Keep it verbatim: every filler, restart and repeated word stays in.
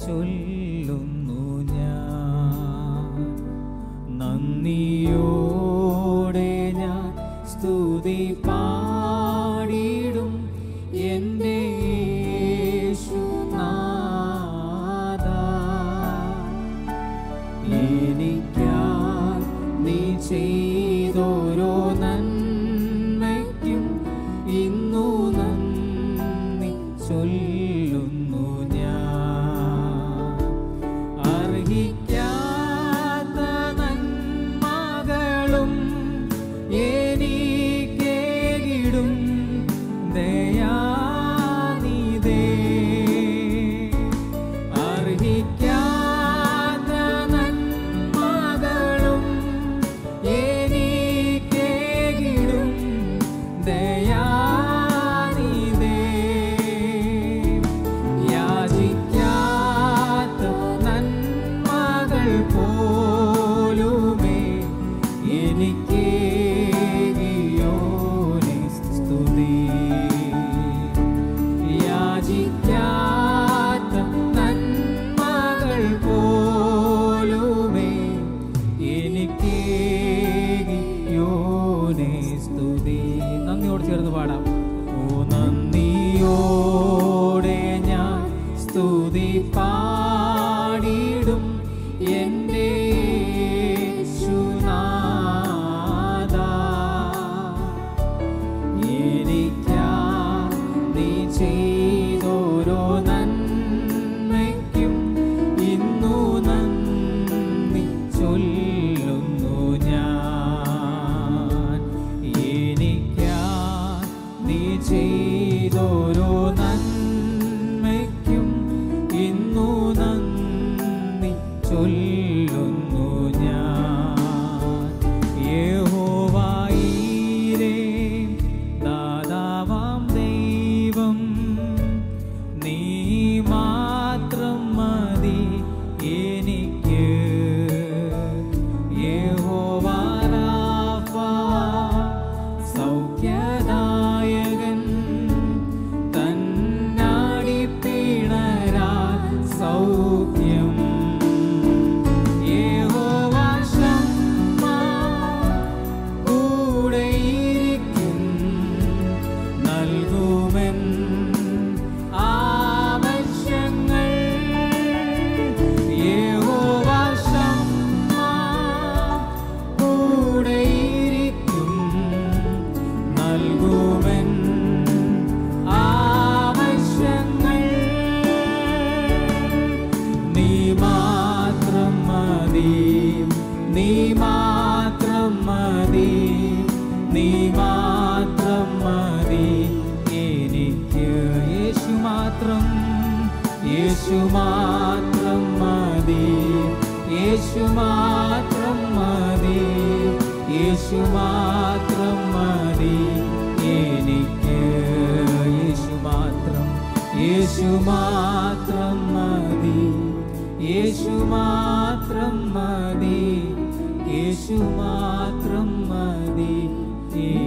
ചൊല്ലുന്നു ഞാൻ. നന്ദിയോടെ ഞാൻ സ്തുതി പാടിടും എൻ്റെ യേശുനാഥാ. എനിക്കായി നീ ചെയ്തോരോ നന്മയ്ക്കും ഇന്നു നന്ദി ചൊല്ലുന്നു ഞാൻ. അർഹിക്കാത്ത നന്മകളും എനിക്കേകിടും ദയാനിധേ. അർഹിക്കാത്ത നന്മകളും എനിക്കേകിടും ദയാനിധേ. യാചിക്കാത്ത നന്മകൾ പോലുമേ എനിക്കേകിയോനെ സ്തുതി. യാചിക്കാത്ത നന്മകൾ പോലുമേ എനിക്കേകിയോനെ സ്തുതി. നന്ദിയോട് ചേർന്ന് പാടാം. ഓ നന്ദിയോടെ ഞാൻ സ്തുതി പാടിടും എൻ്റെ യേശുനാഥാ. എനിക്കായി നീ ചെയ്തോരോ നന്മയ്ക്കും ഇന്നു നന്ദി ചൊല്ലുന്നു ഞാൻ. എനിക്കായി നീ ചെയ്തോരോ നന്മയ്ക്കും ഇന്നു നന്ദി ചൊല്ലുന്നു ഞാൻ. യഹോവയീരേ ദാതാവാം ദൈവം, നീ മാത്രം മതി എനിക്ക്. യഹോവ റാഫ സൗഖ്യദായകൻ, തന്നാടിപ്പിണരാ സൗഖ്യം. യഹോവ ശമ്മ കൂടെയിരിക്കും, നൽകുമെൻ ആവശ്യങ്ങൾ. യഹോവ ശമ്മ കൂടെയിരിക്കും, നൽകുമെൻ ആവശ്യങ്ങൾ. നീ മാത്രം മതി, നീ മാത്രം മതി, നീ മാത്രം മതി എനിക്ക്. യേശു മാത്രം, യേശു മാത്രം മതി, യേശു മാത്രം മതി, യേശു മാത്രം മതി എനിക്ക്. യേശു മാത്രം, യേശു മാത്രം മതി, യേശു മാത്രം മതി, യേശു മാത്രം മതി